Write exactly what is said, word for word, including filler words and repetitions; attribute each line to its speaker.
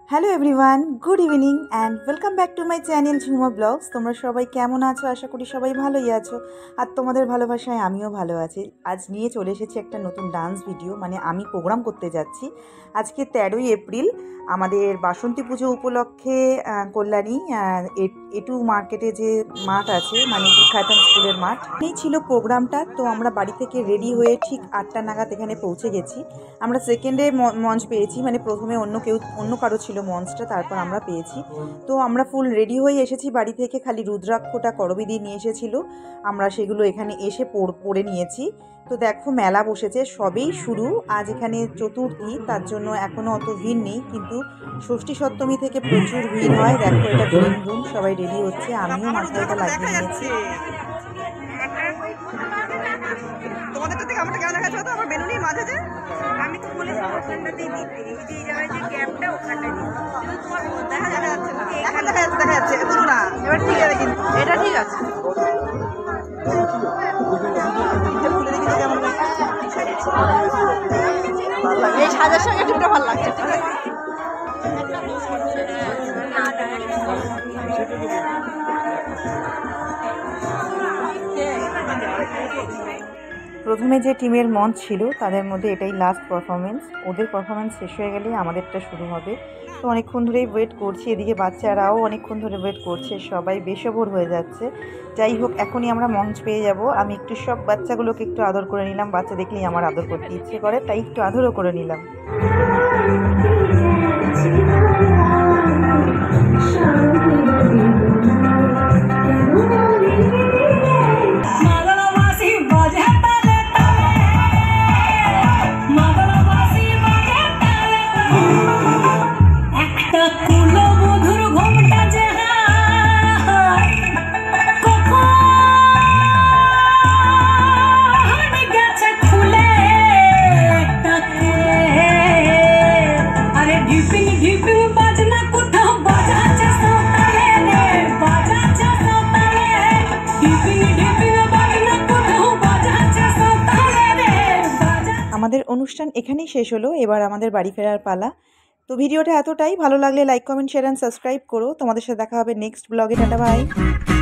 Speaker 1: Hello everyone, good evening and welcome back to my channel Jhuma blogs. তোমরা সবাই কেমন আছো? আশা করি সবাই ভালোই আছো, আর তোমাদের ভালোবাসায় আমিও ভালো আছি। আজ নিয়ে চলে এসেছি একটা নতুন ডান্স ভিডিও, মানে আমি প্রোগ্রাম করতে যাচ্ছি। আজকে তেরোই এপ্রিল, আমাদের বাসন্তী পুজো উপলক্ষে কল্যাণী এটু মার্কেটে যে মাঠ আছে, মানে খায়তান স্কুলের মাঠ, এই ছিল প্রোগ্রামটা। তো আমরা বাড়ি থেকে রেডি হয়ে ঠিক আটটা নাগাদ এখানে পৌঁছে গেছি। আমরা সেকেন্ডে মঞ্চ পেয়েছি, মানে প্রথমে অন্য কেউ অন্য কারো ছিল মঞ্চটা, তারপর আমরা পেয়েছি। তো আমরা ফুল রেডি হয়ে এসেছি বাড়ি থেকে, খালি রুদ্রাক্ষটা করবি দিয়ে নিয়ে এসেছিল, আমরা সেগুলো এখানে এসে পরে নিয়েছি। তো দেখো মেলা বসেছে, সবেই শুরু। আজ এখানে চতুর্থী, তার জন্য এখনও অত ভিড় নেই, কিন্তু ষষ্ঠী সপ্তমী থেকে প্রচুর ভিড় হয়। দেখো এটা গ্রিন রুম, সবাই রেডি হচ্ছে, আমিও মাথায় এটা লাগিয়ে নিয়েছি।
Speaker 2: তোমাদেরটা থেকে আমারটা কেমন দেখাচ্ছে? তো আমার বেলুনির মাঝে যে আমি তো বলেছি ওখানটাতেই দিতে, এই যে এই জায়গায় যে গ্যাপটা ওখানটায় দিতে, কিন্তু তোমার দেখা যাচ্ছে না, এখন দেখা যাচ্ছে, দেখা যাচ্ছে এত না। এবার ঠিক আছে, কিন্তু এটা ঠিক আছে। এই সাজার সঙ্গে টিপটা ভালো লাগছে, ঠিক আছে।
Speaker 1: প্রথমে যে টিমের মঞ্চ ছিল তাদের মধ্যে এটাই লাস্ট পারফরমেন্স। ওদের পারফরমেন্স শেষ হয়ে গেলে আমাদেরটা শুরু হবে। তো অনেকক্ষণ ধরেই ওয়েট করছি, এদিকে বাচ্চারাও অনেকক্ষণ ধরে ওয়েট করছে, সবাই বেসবর হয়ে যাচ্ছে। যাই হোক, এখনই আমরা মঞ্চ পেয়ে যাব। আমি একটু সব বাচ্চাগুলোকে একটু আদর করে নিলাম, বাচ্চা দেখলেই আমার আদর করতে ইচ্ছে করে, তাই একটু আদরও করে নিলাম। আমাদের অনুষ্ঠান এখানেই শেষ হলো, এবার আমাদের বাড়ি ফেরার পালা। তো ভিডিওটা এতটাই ভালো লাগলে like, comment, share and subscribe করো। তোমাদের সাথে দেখা হবে নেক্সট ব্লগে। Tata, by.